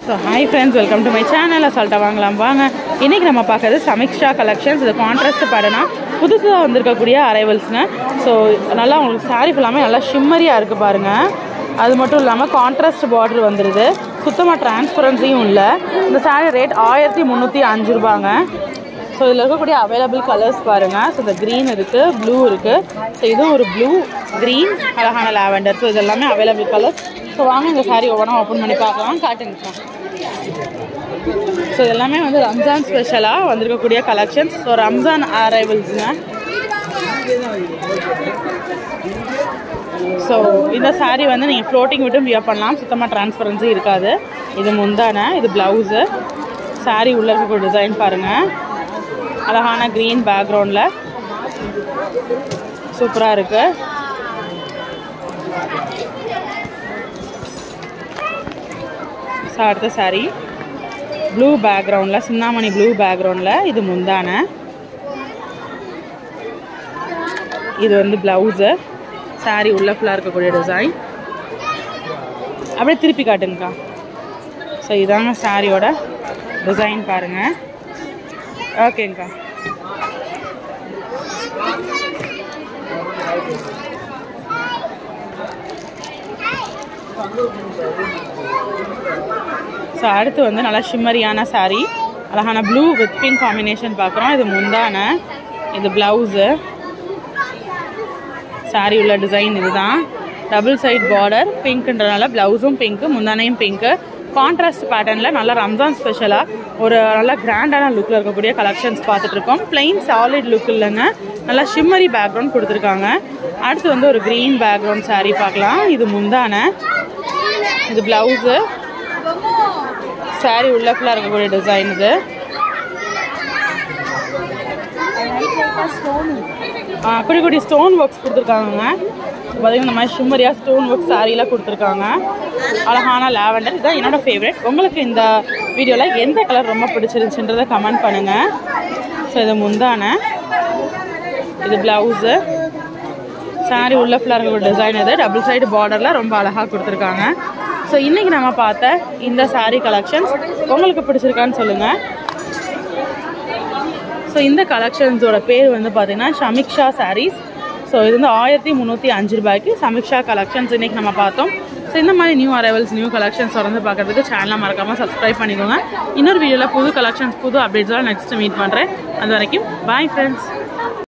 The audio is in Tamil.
So hi friends, welcome to my channel. Assault வாங்கலாம் வாங்க. இன்னைக்கு நம்ம பார்க்கிறது சமிக்ஷா கலெக்ஷன்ஸ். இது கான்ட்ராஸ்ட் பேட்டர்னா புதுசா வந்திருக்கக்கூடிய அரைவல்ஸ்ங்க. ஸோ நல்லா உங்களுக்கு சாரீ ஃபுல்லாமே நல்லா ஷிம்மரியா இருக்கு பாருங்க. அது மட்டும் இல்லாமல் கான்ட்ராஸ்ட் பார்டர் வந்துடுது. சுத்தமாக டிரான்ஸ்பரன்சியும் இல்லை. இந்த சாரீ ரேட் 1305 ரூபாங்க. ஸோ இதில் இருக்கக்கூடிய அவைலபிள் கலர்ஸ் பாருங்கள். ஸோ இந்த க்ரீன் இருக்குது, ப்ளூ இருக்குது. ஸோ இதுவும் ஒரு ப்ளூ, க்ரீன், அழகான லாவெண்டர். ஸோ இது எல்லாமே அவைலபிள் கலர்ஸ். ஸோ வாங்க இந்த சாரீ ஒவ்வொன்றா ஓப்பன் பண்ணி பார்க்கலாம். காட்டுங்கக்கா. ஸோ இது எல்லாமே வந்து ரம்ஜான் ஸ்பெஷலாக வந்திருக்கக்கூடிய கலெக்ஷன்ஸ். ஸோ ரம்ஜான் அரைவல்ஸுங்க. ஸோ இந்த சாரீ வந்து நீங்கள் ஃப்ளோட்டிங் விட்டும் வியர் பண்ணலாம். சுத்தமாக டிரான்ஸ்பரன்சி இருக்காது. இது முந்தான, இது ப்ளவுஸு. சாரீ உள்ளே இருக்கக்கூடிய டிசைன் பாருங்கள். அழகான க்ரீன் பேக்ரவுண்டில் சூப்பராக இருக்குது. ஸோ அடுத்த சாரீ ப்ளூ பேக்ரவுண்டில், சின்னாமணி ப்ளூ பேக்ரவுண்டில். இது முந்தான, இது வந்து ப்ளவுஸு. சாரீ உள்ள ஃபுல்லாக இருக்கக்கூடிய டிசைன். அப்படியே திருப்பி காட்டுங்கக்கா. ஸோ இதாங்க சாரியோட டிசைன் பாருங்கள். ஓகேங்கக்கா. ஸோ அடுத்து வந்து நல்லா ஷிம்மரியான சாரீ. அழகான ப்ளூ வித் பிங்க் காம்பினேஷன் பார்க்குறோம். இது முந்தான, இது ப்ளவுஸு. சாரீ உள்ள டிசைன் இதுதான். டபுள் சைட் பார்டர், பிங்க்ன்றனால ப்ளவுஸும் பிங்க்கு, முந்தானையும் பிங்க்கு. கான்ட்ராஸ்ட் பேட்டர்னில் நல்லா ரம்ஜான் ஸ்பெஷலாக ஒரு நல்லா கிராண்டான லுக்கில் இருக்கக்கூடிய கலெக்ஷன்ஸ் பார்த்துட்ருக்கோம். பிளெயின் சாலிட் லுக் இல்லைங்க, நல்லா ஷிம்மரி பேக்ரவுண்ட் கொடுத்துருக்காங்க. அடுத்து வந்து ஒரு க்ரீன் பேக்ரவுண்ட் சாரீ பார்க்கலாம். இது முந்தான, இது ப்ளவுஸு. சாரீ உள்ள ஃபுல்லாக இருக்கக்கூடிய டிசைன் இது. குடி குடி ஸ்டோன் ஒர்க்ஸ் கொடுத்துருக்காங்க. பார்த்தீங்கன்னா இந்த மாதிரி ஷிம்மரியாக ஸ்டோன் ஒர்க் சாரீலாம் கொடுத்துருக்காங்க. அழகான லாவெண்டர். இதுதான் என்னோடய ஃபேவரட். உங்களுக்கு இந்த வீடியோவில் எந்த கலர் ரொம்ப பிடிச்சிருந்துச்சுன்றதை கமெண்ட் பண்ணுங்கள். ஸோ இது முந்தான, இது ப்ளவுஸு. சாரீ உள்ள ஃபுல்லாக இருக்கக்கூடிய டிசைன் இது. டபுள் சைடு பார்டரில் ரொம்ப அழகாக கொடுத்துருக்காங்க. ஸோ இன்றைக்கி நம்ம பார்த்த இந்த சாரீ கலெக்ஷன்ஸ் உங்களுக்கு பிடிச்சிருக்கான்னு சொல்லுங்கள். ஸோ இந்த கலெக்ஷன்ஸோட பேர் வந்து பார்த்திங்கன்னா சமிக்ஷா சாரீஸ். ஸோ இது வந்து 1305 ரூபாய்க்கு சமிக்ஷா கலெக்ஷன்ஸ் இன்றைக்கி நம்ம பார்த்தோம். ஸோ இந்த மாதிரி நியூ அரைவல்ஸ், நியூ கலெக்ஷன்ஸ் தொடர்ந்து பார்க்குறதுக்கு சேனலை மறக்காமல் சப்ஸ்கிரைப் பண்ணிக்கோங்க. இன்னொரு வீடியோவில் புது கலெக்ஷன்ஸ், புது அப்டேட்ஸோட நெக்ஸ்ட்டு மீட் பண்ணுறேன். அது வரைக்கும் பாய் ஃப்ரெண்ட்ஸ்.